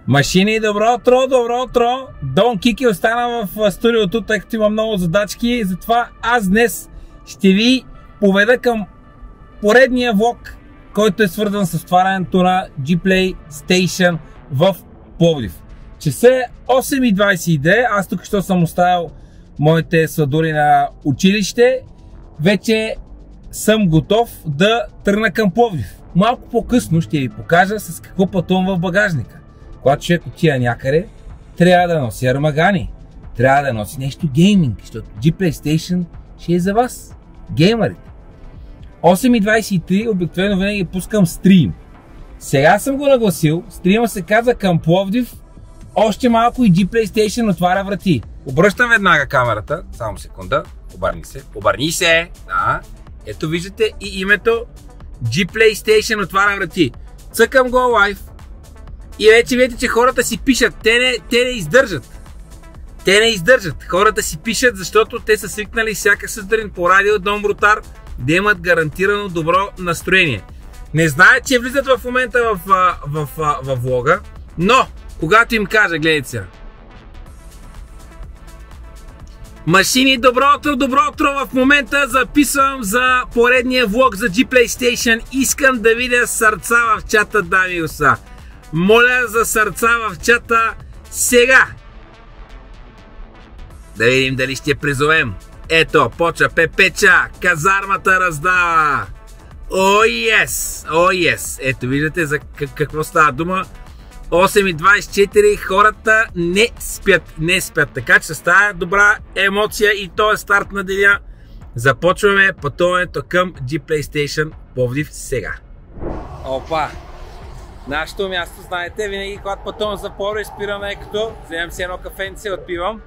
Машини, добро утро, добро утро! Дон Кики остана в студиото, тъй като има много задачки, затова аз днес ще ви поведа към поредния влог, който е свързан с отварянето на G-Play Station в Пловдив. Часа е 8:22, аз тук що съм оставил моите сладури на училище, вече съм готов да тръгна към Пловдив. Малко по-късно ще ви покажа с какво пътувам в багажника. Когато човек отива някъде, трябва да носи армагани, трябва да носи нещо гейминг, защото G-Play Station ще е за вас, геймерите. 8:23 обикновено винаги пускам стрим. Сега съм го нагласил, стрима се каза към Пловдив, още малко и G-Play Station отваря врати. Обръщам веднага камерата, само секунда, обърни се, да. Ето виждате и името G-Play Station отваря врати. Цъкам го лайв и вече видите, че хората си пишат, те не издържат. Те не издържат. Хората си пишат, защото те са свикнали всяка сутрин по радио Дон Брутар да имат гарантирано добро настроение. Не знаят, че влизат в момента в влога, но когато им кажа, гледайте сега. Машини, добро утро, в момента записвам за поредния влог за G-Play Station. Искам да видя сърца в чата, дами и господа. Моля за сърца в чата сега. Да видим дали ще призовем. Ето, почва Пепеча, казармата раздава. О, ес! Ето, виждате за какво става дума. 8:24, хората не спят. Така че с тази добра емоция и този старт на деня започваме пътуването към G-Play Station Пловдив сега. Опа! Нашето място, знаете, винаги когато пътувам за Пловдив, спираме като вземем си едно кафенце, отпивам.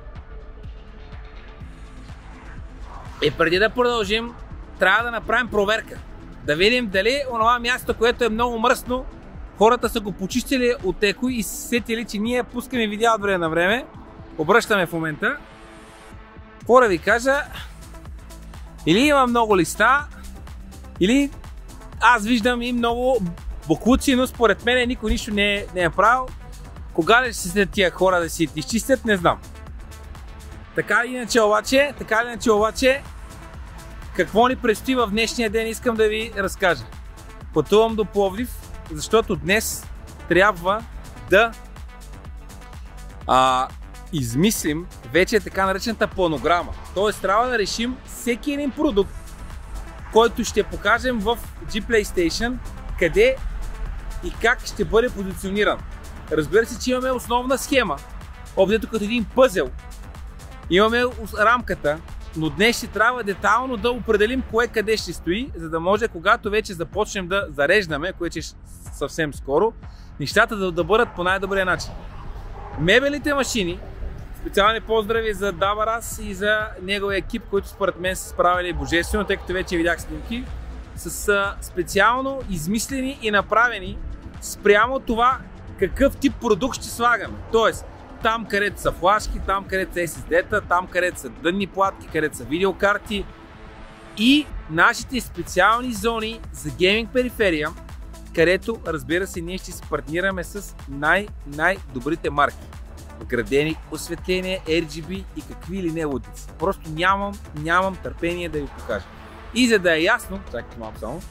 И преди да продължим, трябва да направим проверка. Да видим дали онова място, което е много мръсно, хората са го почистили от еко и се сетили, че ние пускаме видео от време на време. Обръщаме в момента. Какво да ви кажа, или има много листа, или аз виждам и много боклуци, но според мен никой нищо не е правил. Кога ли ще се тия хора да си изчистят, не знам. Така или иначе обаче, какво ни предстои в днешния ден, искам да ви разкажа. Пътувам до Пловдив, защото днес трябва да измислим вече така наречената планограма. Тоест трябва да решим всеки един продукт, който ще покажем в G-Play Station, къде и как ще бъде позициониран. Разбира се, че имаме основна схема, обдето като един пъзел. Имаме рамката, но днес ще трябва детайлно да определим кое къде ще стои, за да може, когато вече започнем да зареждаме, което е съвсем скоро, нещата да бъдат по най-добрия начин. Мебелите машини, специални поздрави за Дабарас и за неговия екип, които според мен са справили божествено, тъй като вече видях снимки, са специално измислени и направени спрямо това какъв тип продукт ще слагаме. Тоест, там където са флашки, там където са SSD-та, там където са дънни платки, където са видеокарти и нашите специални зони за гейминг периферия, където, разбира се, ние ще се партнираме с най-добрите марки. Вградени осветление, RGB и какви ли не лудици. Просто нямам търпение да ви покажа. И за да е ясно, чакайте малко само,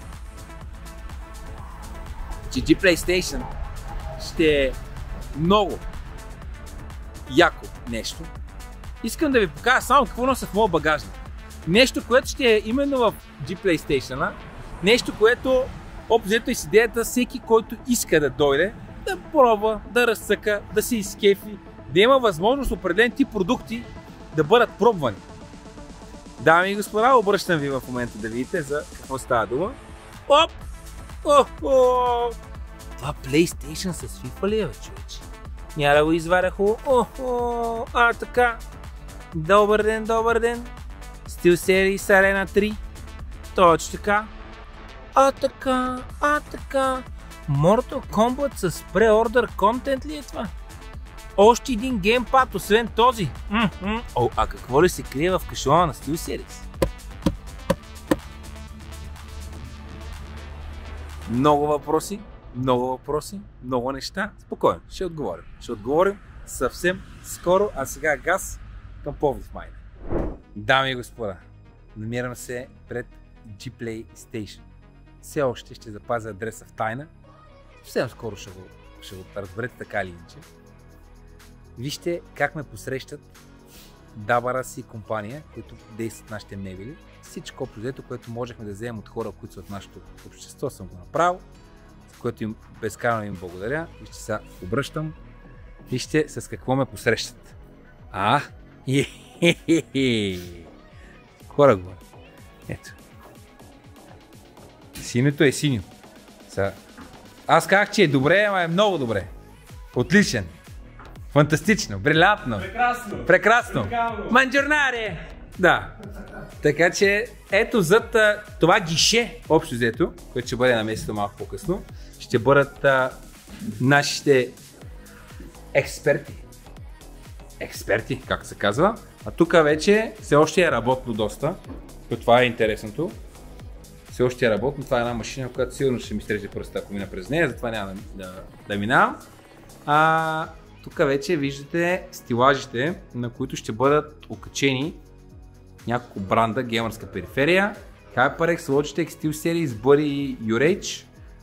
че G-Play Station ще е много яко нещо, искам да ви покажа само какво нося в моя багажник. Нещо, което ще е именно в G-Play Station, нещо, което обзето и с идеята всеки, който иска да дойде, да пробва, да разцъка, да се изкефи, да има възможност определен тип продукти да бъдат пробвани. Дами и господа, обръщам ви в момента да видите за какво става дума. Оп! Това PlayStation с FIFA ли е, човече? Няма да го изваря хубаво. Така. Добър ден. SteelSeries Arena 3. Точно така. Така. Mortal Kombat с преордър контент ли е това? Още един геймпад, освен този. А какво ли се крие в кашона на SteelSeries? Много въпроси, много въпроси, много неща. Спокойно, ще отговорим. Ще отговорим съвсем скоро, а сега газ към Пловдив Майна. Дами и господа, намирам се пред G-Play Station. Все още ще запазя адреса в тайна. Съвсем скоро ще го разберете така или иначе. Вижте как ме посрещат WRC компания, които действат нашите мебели. Всичко общо, което можехме да вземем от хора, които са от нашето общество, съм го направил, за което им безкрайно им благодаря. Вижте, сега обръщам. Вижте с какво ме посрещат. Хора го. Ето. Синьото е синьо. Аз казах, че е добре, ама е много добре. Отличен. Фантастично, брилянтно. Прекрасно. Манджорнаре! Да. Така че, ето зад това гише, общо взето, което ще бъде наместено малко по-късно, ще бъдат нашите експерти. Експерти, как се казва. А тук вече все още е работно доста. Това е интересното. Все още е работно. Това е една машина, която сигурно ще ми стреже пръста, ако мина през нея, затова няма да минавам. Тук вече виждате стилажите, на които ще бъдат окачени няколко бранда, геймърска периферия, HyperX, Logitech, SteelSeries, Buddy и URH.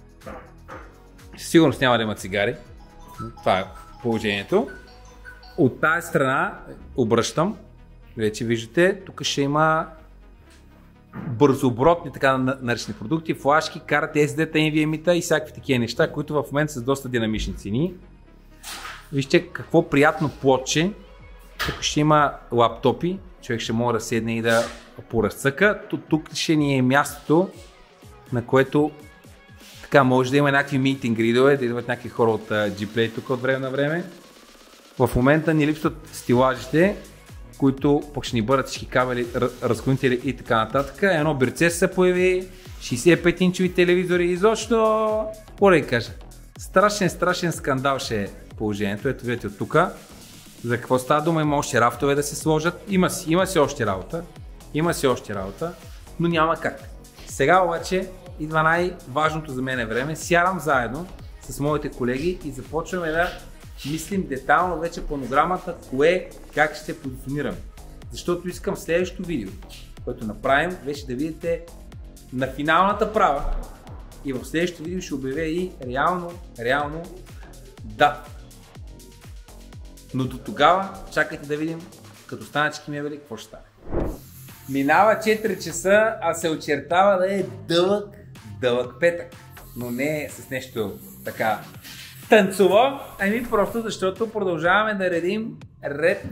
Сигурно няма да има цигари. Това е положението. От тази страна обръщам. Вече виждате, тук ще има бързооборотни така наречени продукти, флашки, карта, SD-та, NVMe-та и всякакви такива неща, които в момента са с доста динамични цени. Вижте какво приятно плотче. Тук ще има лаптопи, човек ще може да седне и да поразцъка. Тук ще ни е мястото, на което така може да има някакви митинг ридове, да идват някакви хора от G-Play тук от време на време. В момента ни липсват стилажите, които пък ще ни бъдат всички кабели, разклонители и така нататък. Едно бирце се появи, 65-инчови телевизори, изобщо, какво да кажа, страшен скандал ще е положението. Ето видите от тук. За какво става дума? Има още рафтове да се сложат. Има си още работа, но няма как. Сега обаче идва най-важното за мен време. Сядам заедно с моите колеги и започваме да мислим детайлно вече планограмата, как ще позиционираме. Защото искам следващото видео, което направим, вече да видите на финалната права и в следващото видео ще обявя и реално да. Но до тогава чакайте да видим, като станат всички мебели, какво ще стане. Минава 4 часа, а се очертава да е дълъг петък. Но не с нещо така танцово, ами просто защото продължаваме да редим ред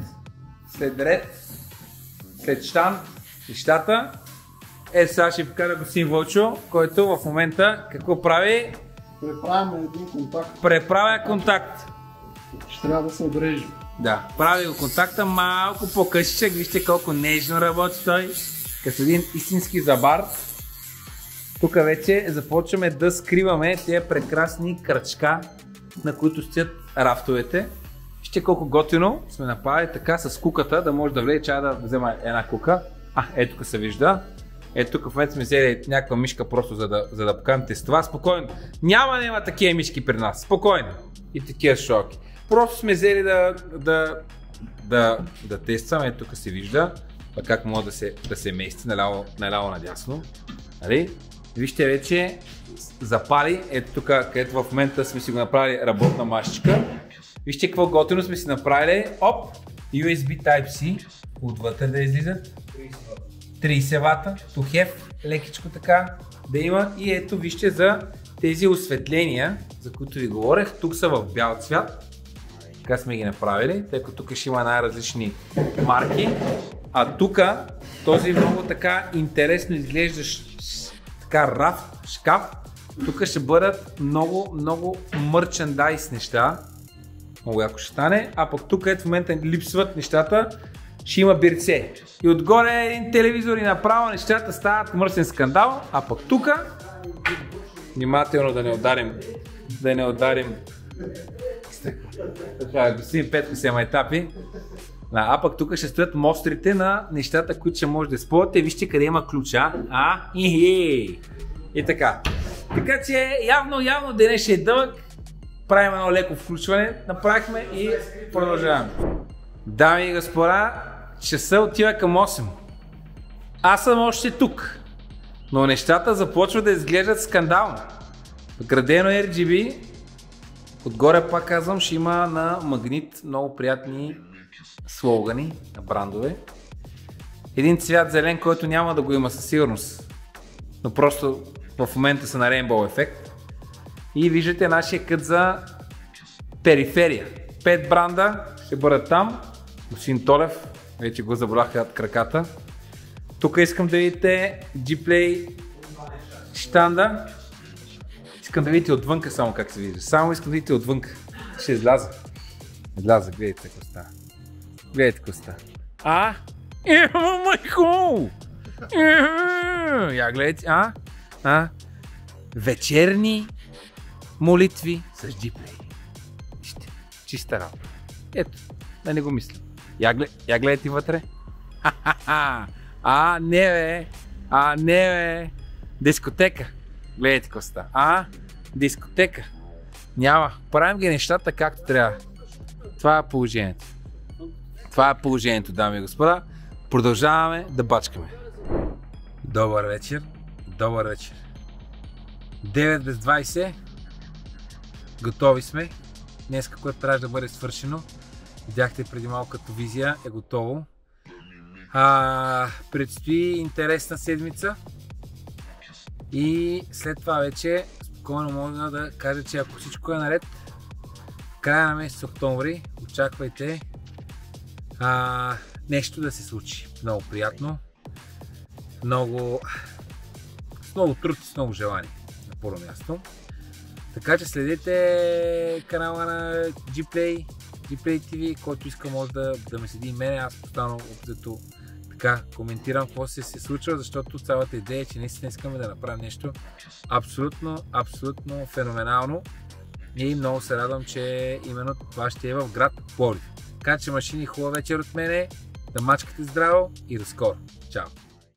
след щан нещата. Сега ще покажа господин Вълчо, който в момента какво прави? Преправяме един контакт. Преправя контакт. Ще трябва да се обрежи. Да, прави го контакта малко по-късичък, вижте колко нежно работи той, като един истински забар. Тук вече започваме да скриваме тези прекрасни кръчка, на които стоят рафтовете. Вижте колко готино сме направили така с куката, да може да влезе, чая да взема една кука. Ето тук се вижда. Ето тук в момента сме взели някаква мишка просто за да покажем с това. Спокойно. Няма да има такива мишки при нас. Спокойно. И такива шоки. Просто сме взели да тестваме. Ето тук се вижда как може да се мести наляво надясно. Нали? Вижте вече запали. Ето тук, където в момента сме си го направили работна машичка. Вижте какво готино сме си направили. USB Type-C. Отвътре да излизат. 30 вата, тухев, лекичко така да има и ето вижте за тези осветления, за които ви говорех, тук са в бял цвят, така сме ги направили, тъй като тук ще има най-различни марки, а тук този много така интересно изглеждащ така рафт, шкаф, тук ще бъдат много мърчендайз неща, много яко ще стане, а пък тук в момента липсват нещата, ще има бирце. И отгоре един телевизор и направо нещата стават мръсен скандал, а пък тук внимателно да не ударим господин Петко се майтапи. А пък тук ще стоят мострите на нещата, които ще може да използвате. Вижте къде има ключа. И така. Така че явно денес ще е дълъг. Правим едно леко включване, направихме и продължаваме. Дами и господа, часа отива към 8. Аз съм още тук, но нещата започват да изглеждат скандално. Градено RGB, отгоре пак казвам, ще има на Магнит много приятни слогани на брандове. Един цвят зелен, който няма да го има със сигурност, но просто в момента са на Rainbow ефект. И виждате нашия кът за периферия. 5 бранда ще бъдат там. Господин Толев, вече го забраха краката. Тук искам да видите G-Play щанда. Искам да видите отвънка само как се вижда. Само искам да видите отвънка. Ще изляза. Изляза, гледайте какво става. Гледайте какво става. Майко! Я гледайте, вечерни молитви с G-Play. Чиста работа. Ето, да не го мисля. Я гледайте вътре. Не бе. Дискотека. Гледайте какво става. Дискотека. Няма. Правим ги нещата както трябва. Това е положението. Това е положението, дами и господа. Продължаваме да бачкаме. Добър вечер. 9 без 20. Готови сме. Днеска, което трябва да бъде свършено. Видяхте преди малко като визия е готово. Предстои интересна седмица. И след това вече спокойно мога да кажа, че ако всичко е наред, в края на месец октомври очаквайте нещо да се случи. Много приятно. С много труд и с много желание на първо място. Така че следете канала на G-Play TV, който иска може да ме следи и мене. Аз постоянно обзето така коментирам какво се случва, защото цялата идея е, че наистина искаме да направим нещо абсолютно феноменално и много се радвам, че именно това ще е в град Пловдив. Така че машини, хубава вечер от мене, да мачкате здраво и до скоро. Чао!